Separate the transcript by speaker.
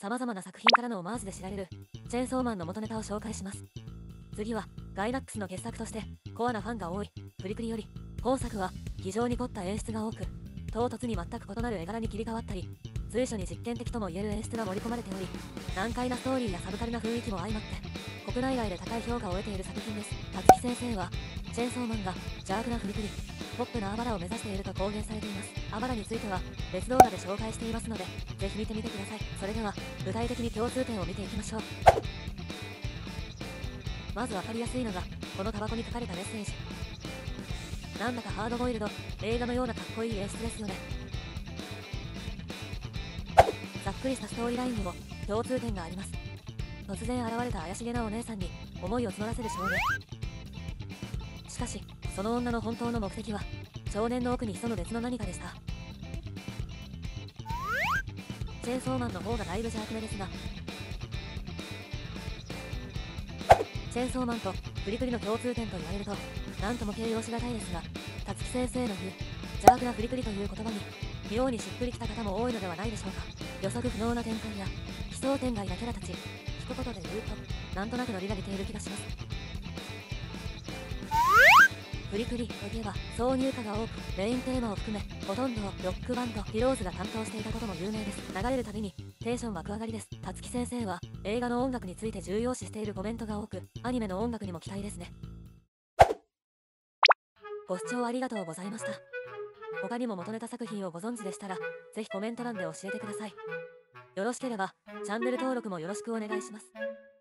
Speaker 1: 様々な作品からのオマージュで知られるチェーンソーマンの元ネタを紹介します。次はガイナックスの傑作としてコアなファンが多いプリクリより、本作は非常に凝った演出が多く、唐突に全く異なる絵柄に切り替わったり、随所に実験的とも言える演出が盛り込まれており、難解なストーリーやサブカルな雰囲気も相まって国内外で高い評価を得ている作品です。辰木先生はチェーンソーマンが邪悪なフリクリ、ポップなアバラを目指していると公言されています。アバラについては別動画で紹介していますので、ぜひ見てみてください。それでは具体的に共通点を見ていきましょう。まず分かりやすいのがこのタバコに書かれたメッセージ。なんだかハードボイルド、映画のようなかっこいい演出ですよね。ざっくりしたストーリーラインにも共通点があります。突然現れた怪しげなお姉さんに思いを募らせる少年。しかしその女の本当の目的は少年の奥に潜む別の何かでした。チェーンソーマンの方がだいぶ邪悪めですが、チェーンソーマンとプリクリの共通点と言われると何とも形容しがたいですが、辰木先生の言う邪悪なプリクリという言葉に妙にしっくりきた方も多いのではないでしょうか。予測不能な展開や奇想天外なキャラたち、一言で言うとなんとなくノリが似ている気がします。プリクリといえば挿入歌が多く、メインテーマを含めほとんどをロックバンドピローズが担当していたことも有名です。流れるたびにテンション爆上がりです。辰木先生は映画の音楽について重要視しているコメントが多く、アニメの音楽にも期待ですね。ご視聴ありがとうございました。他にも元ネタ作品をご存知でしたらぜひコメント欄で教えてください。よろしければチャンネル登録もよろしくお願いします。